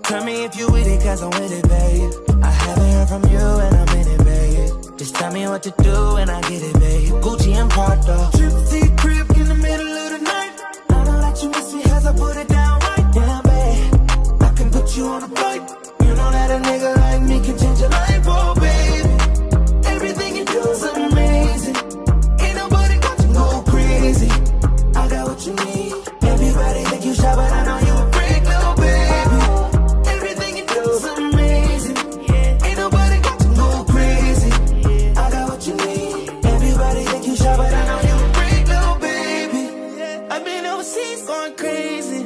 Tell me if you with it, cause I'm with it, babe. I haven't heard from you and I'm in it, babe. Just tell me what to do and I get it, babe. Gucci and Prada. Trip to your crib in the middle of the night. I know that you miss me as I put it down right down, babe. I can put you on a flight. You know that a nigga like me can change your life, oh, baby. Everything you do is amazing. Ain't nobody got you go crazy. I got what you need. Everybody think you shy, but I know you a freak, little baby. Everything you do is amazing. Ain't nobody got you go crazy. I got what you need. Everybody think you shy, but I know you a freak, little baby. I've been overseas going crazy.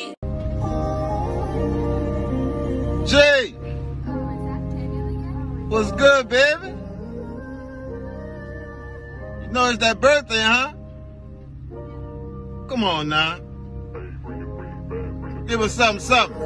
Jay, what's good, baby? You know it's that birthday, huh? Come on now. Give us something, something.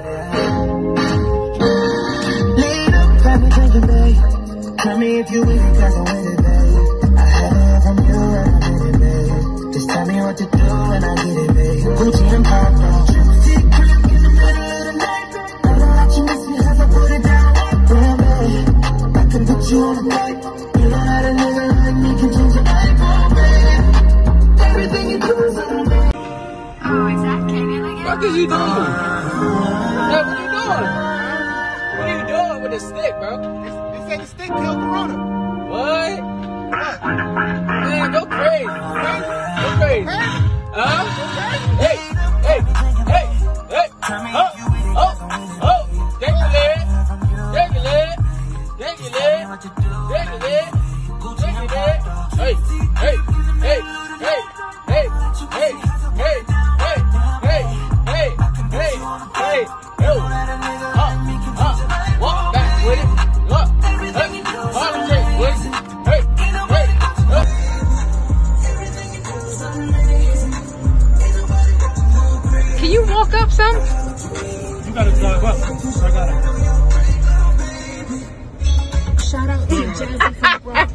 Lean up, got me thinking, babe. Tell me if you with it, cause I'm with it, babe. I haven't heard from you and I'm in it, babe. Just tell me what to do and I get it, babe. Gucci and Prada. Trip to your crib in the middle of the night. I know that you miss me as I put it down right there, babe. I can put you on a flight. You know that a nigga like me can change your life, oh, babe. Everything you do is amazing. Oh, is that Katie again? What is you doing? Hey, what you doing? What are you doing with the stick, bro? They say the stick killed Corona. What? Man, go crazy. Go crazy. Huh? Hey, hey, hey, hey. Oh. Take your leg. Take your leg. Take your leg. Take your leg. Take your leg. Hey, hey, hey, hey, hey, hey, hey, hey, hey, hey, hey, hey, yo. Walk back with it. Walk. Hey, hard shake with it. Hey, hey, Can you walk up some? You gotta drive up. I gotta. Shout out to Jazzy from Bro.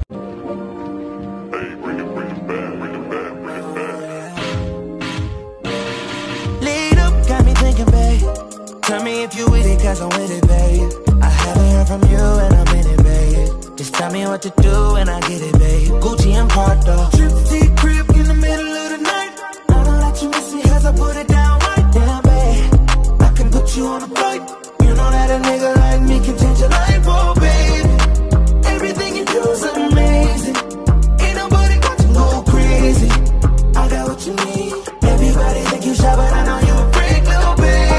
Lead up, got me thinking, babe. Tell me if you with it, cause I'm with it, babe. I haven't heard from you and I'm in it, babe. Just tell me what to do and I get it, babe. Gucci and Prada. Trip to your crib in the middle of the night. I know that you miss me as I put it down right down, babe. I can put you on a flight. You know that a nigga like me can change your life, oh, baby. Everything you do is amazing. Ain't nobody got you go crazy. I got what you need. Everybody think you shy, but I know you a freak, little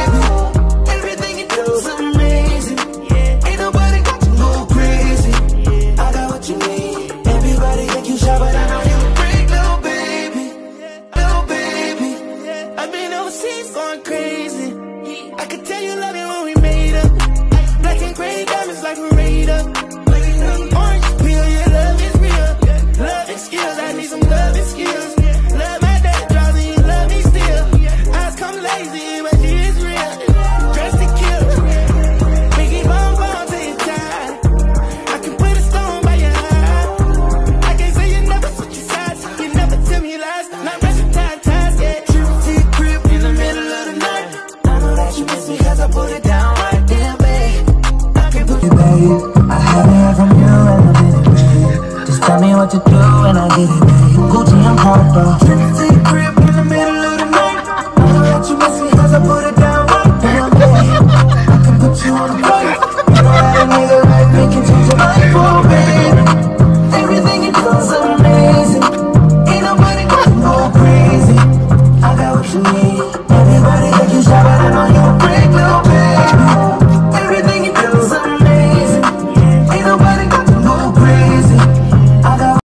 baby. Everything you do is amazing. Ain't nobody got you go crazy. I got what you need. Everybody think you shy, but I know you a freak, little baby. Little baby. I've been overseas going crazy. I could tell you love it when we made up. Black and gray diamonds like a radar. Orange peel, your love is real. Love and skills, I need some love and skills. Love my dad draws and you love me still. Eyes come lazy, but she is real. Dress to kill. Biggie bomb bomb till you're tired. I can put a stone by your eye. I can't say you never switch your sides. You never tell me lies. Not resting ties, yeah. Trip to your crib in the middle of the night. I know that you miss me cause I put it down right there, babe. I can put it, babe. I haven't heard from you and I'm in it, babe. Just tell me what to do and I get it, babe. Gucci and Prada. Trip to your crib in the middle of the night. I know that you miss me cause I put it down right there, babe. I can put you on the flight. You know that a nigga like me can change your life, oh, baby. Everything you do is amazing. Ain't nobody gonna go crazy. I got what you need. Everybody think you shy, but I know you a freak, little baby. Everything you do is amazing. Ain't nobody got to go crazy. I got.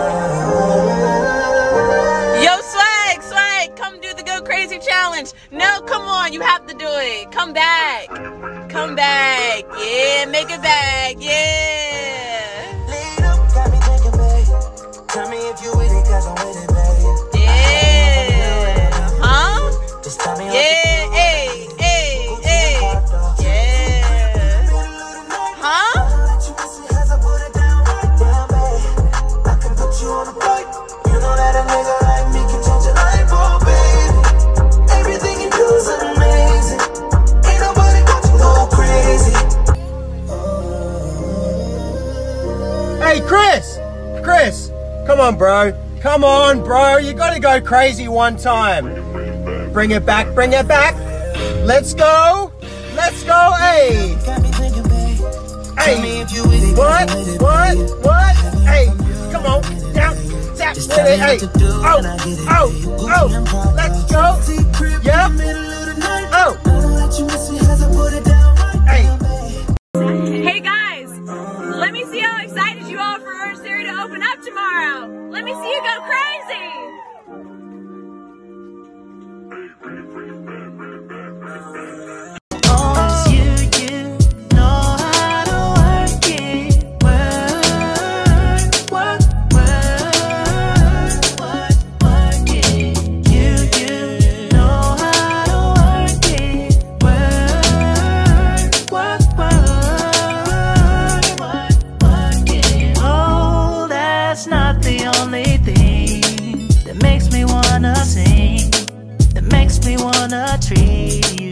Yo, swag, come do the Go Crazy Challenge. No, come on, you have to do it. Come back. Yeah, make it back, yeah. Lead up, got me thinking, babe. Tell me if you with it, cause I'm with it, babe. Yeah. Huh? Just tell me what Yeah, hey. Yeah. Huh? I can put you on a flight. You know that a nigga like me can change your life, oh, baby. Everything you do is amazing. Ain't nobody got you go crazy. on, bro. Come on, bro. You gotta go crazy one time. Bring it back, bring it back. Let's go. Let's go, hey. Hey, what? Hey, come on, down, tap with it, hey. Oh, let's go. Yep. Oh. Hey. Hey guys, let me see how excited you are for Orange Theory to open up tomorrow. Let me see you go crazy. That makes me wanna treat you.